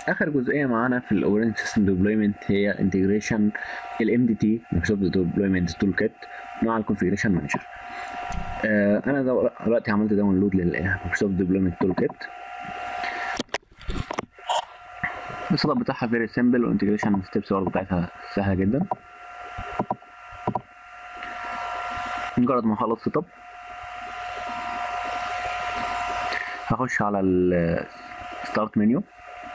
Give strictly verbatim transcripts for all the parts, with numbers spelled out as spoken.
اخر جزئيه معانا في الاوبريتنج سيستم ديبلويمنت هي انتجريشن الام دي تي مايكروسوفت ديبلويمنت تول كيت مع الكونفيجريشن مانجر. آه انا دلوقتي عملت داونلود للمايكروسوفت ديبلويمنت تول كيت. السيت اب بتاعها فيري سيمبل، والانتجريشن ستيبس برضه بتاعتها سهله جدا. مجرد ما اخلص سيت اب هخش على الستارت منيو،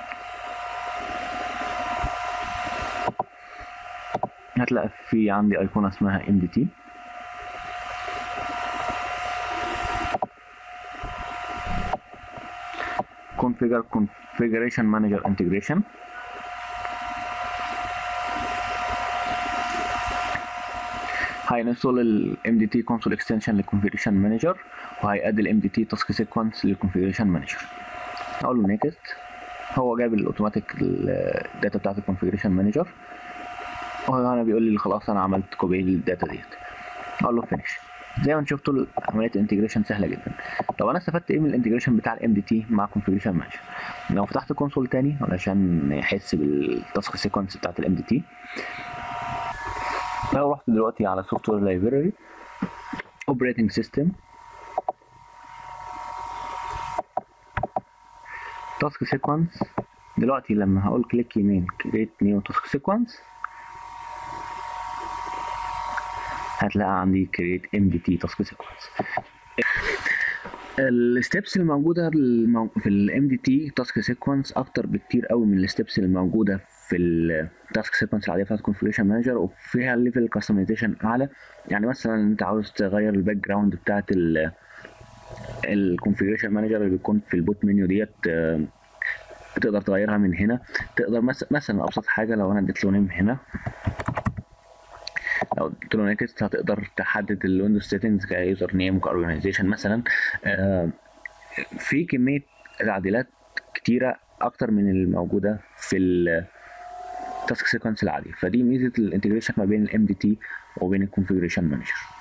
هتلاقي في عندي ايقونه اسمها ام دي تي. configure configuration manager integration. هينستول ال ام دي تي console extension للconfiguration manager، وهيأدي ال ام دي تي task sequence للconfiguration manager. اقول له next. هو جايب الاوتوماتيك الداتا بتاعت الconfiguration manager، وهو هنا بيقول لي خلاص انا عملت كوبي للداتا ديت. اقول له finish. زي ما انتم شفتوا عمليه الانتجريشن سهله جدا. طب انا استفدت ايه من الانتجريشن بتاع الام دي تي مع كونفيجريشن مانجر؟ لو فتحت كونسول تاني علشان يحس بالتاسك سيكونس بتاعت الام دي تي، لو رحت دلوقتي على سوفت وير لايبراري اوبريتنج سيستم تاسك سيكونس، دلوقتي لما هقول كليك يمين كريت نيو تاسك سيكونس هتلاقي عندي كريت ام دي تي تاسك سيكونس. الستبس الموجوده في الام دي تي تاسك سيكونس اكتر بكتير قوي من الستبس الموجوده في التاسك سيكونس العاديه بتاعت الكونفيجريشن مانجر، وفيها ليفل كاستمايزيشن اعلى. يعني مثلا انت عاوز تغير الباك جراوند بتاعت الكونفيجريشن مانجر اللي بيكون في البوت منيو ديت، تقدر تغيرها من هنا. تقدر مثلا ابسط حاجه لو انا اديت له نيم هنا، لو قلت له نيكست هتقدر تحدد الويندوز سيتنجز كيوزر نيم وكاورجنايزيشن مثلا. آه في كميه تعديلات كتيره اكتر من الموجوده في التاسك سيكونس العادي، فدي ميزه الانتجريشن ما بين الام دي تي وبين الكونفيجريشن مانجر.